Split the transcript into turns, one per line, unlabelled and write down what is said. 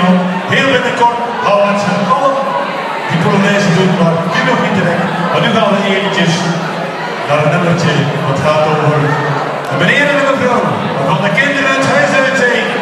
iemand heel binnenkort gaan ze allen die Polonaise doen, maar nu nog niet direct. Maar nu gaan we eventjes naar een nummertje wat gaat over de meneer en de mevrouw, waarvan de kinderen het huis uitzien.